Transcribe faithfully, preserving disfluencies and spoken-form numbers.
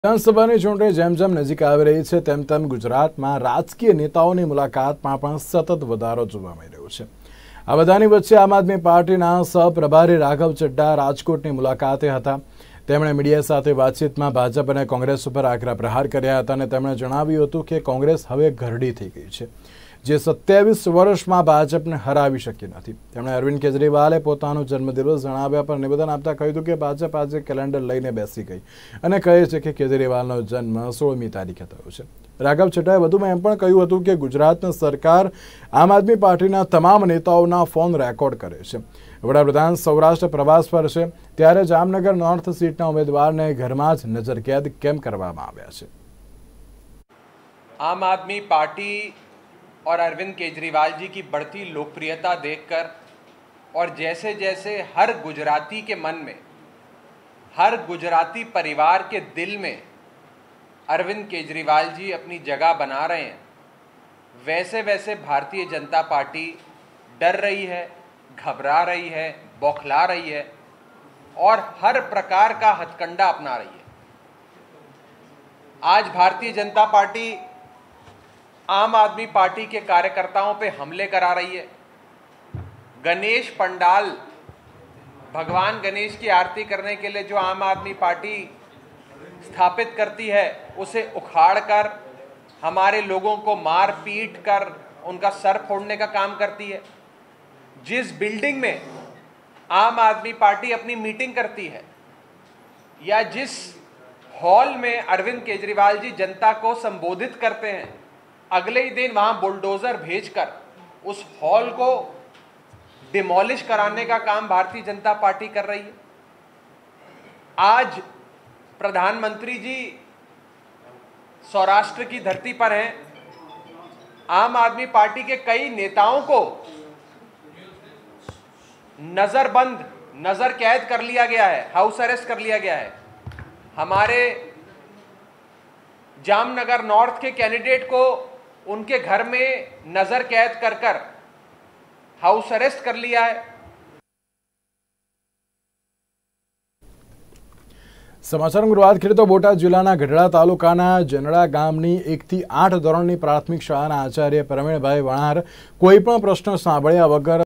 વિધાનસભાની ચૂંટણી જેમ જેમ નજીક આવી રહી છે તેમ તેમ ગુજરાતમાં રાજકીય નેતાઓની મુલાકાતમાં પણ સતત વધારો જોવા મળી રહ્યો છે। આ બધાની વચ્ચે આમ આદમી પાર્ટીના સહપ્રભારી રાઘવ ચડ્ડા રાજકોટની મુલાકાતે હતા। તેમણે મીડિયા સાથે વાતચીતમાં ભાજપ અને કોંગ્રેસ ઉપર આકરા પ્રહાર કર્યા હતા અને તેમણે જણાવ્યું હતું કે કોંગ્રેસ હવે ઘરડી થઈ ગઈ છે, જે સત્યાવીસ વર્ષમાં ભાજપને હરાવી શકી નથી। તેમણે અરવિંદ કેજરીવાલે પોતાનો જન્મદિવસ જણાવ્યા પર નિવેદન આપતા કહ્યું હતું કે ભાજપ આજે કેલેન્ડર લઈને બેસી ગઈ અને કહે છે કે કેજરીવાલનો જન્મ સોળમી તારીખે થયો છે। રાઘવ ચડ્ડાએ વધુમાં એમ પણ કહ્યું હતું કે ગુજરાતની સરકાર આમ આદમી પાર્ટીના તમામ નેતાઓના ફોન રેકોર્ડ કરે છે। વડાપ્રધાન સૌરાષ્ટ્ર પ્રવાસ પર છે ત્યારે જામનગર નોર્થ સીટના ઉમેદવારને ઘરમાં જ નજરકેદ કેમ કરવામાં આવ્યા છે। आम आदमी पार्टी और अरविंद केजरीवाल जी की बढ़ती लोकप्रियता देखकर और जैसे जैसे हर गुजराती के मन में, हर गुजराती परिवार के दिल में अरविंद केजरीवाल जी अपनी जगह बना रहे हैं, वैसे वैसे भारतीय जनता पार्टी डर रही है, घबरा रही है, बौखला रही है और हर प्रकार का हथकंडा अपना रही है। आज भारतीय जनता पार्टी आम आदमी पार्टी के कार्यकर्ताओं पे हमले करा रही है। गणेश पंडाल, भगवान गणेश की आरती करने के लिए जो आम आदमी पार्टी स्थापित करती है, उसे उखाड़कर हमारे लोगों को मार पीट कर उनका सर फोड़ने का काम करती है। जिस बिल्डिंग में आम आदमी पार्टी अपनी मीटिंग करती है या जिस हॉल में अरविंद केजरीवाल जी जनता को संबोधित करते हैं, अगले ही दिन वहां बुलडोजर भेजकर उस हॉल को डिमोलिश कराने का काम भारतीय जनता पार्टी कर रही है। आज प्रधानमंत्री जी सौराष्ट्र की धरती पर हैं। आम आदमी पार्टी के कई नेताओं को नजरबंद, नजर कैद कर लिया गया है, हाउस अरेस्ट कर लिया गया है। हमारे जामनगर नॉर्थ के कैंडिडेट को उनके घर में नजर कैद कर कर हाउस अरेस्ट कर लिया है। समाचार गुरुवात खेड़े तो बोटाद जिल्लाना गढ़ડા તાલુકાના જનડા ગામની એક થી આઠ ધોરણની પ્રાથમિક શાળાના આચાર્ય પ્રવીણભાઈ વણાર કોઈ પણ પ્રશ્ન સાંભળ્યા વગર